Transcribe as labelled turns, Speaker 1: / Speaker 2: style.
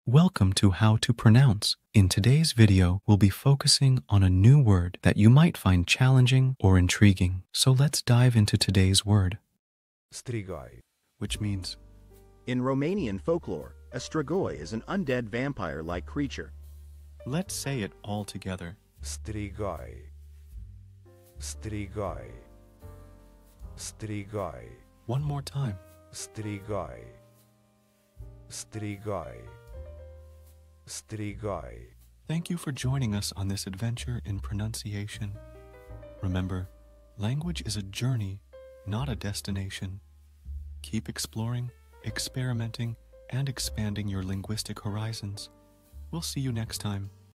Speaker 1: Welcome to How to Pronounce. In today's video, we'll be focusing on a new word that you might find challenging or intriguing. So let's dive into today's word.
Speaker 2: Strigoi.
Speaker 1: Which means,
Speaker 3: In Romanian folklore, a Strigoi is an undead vampire-like creature.
Speaker 1: let's say it all together.
Speaker 2: Strigoi. Strigoi. Strigoi.
Speaker 1: One more time.
Speaker 2: Strigoi. Strigoi. Strigoi.
Speaker 1: Thank you for joining us on this adventure in pronunciation. Remember, language is a journey, not a destination. Keep exploring, experimenting, and expanding your linguistic horizons. We'll see you next time.